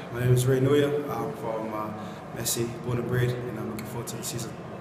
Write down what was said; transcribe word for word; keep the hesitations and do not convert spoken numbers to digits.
My name is Ray Nuya. I'm from uh, Messi, born and bred, and I'm looking forward to the season.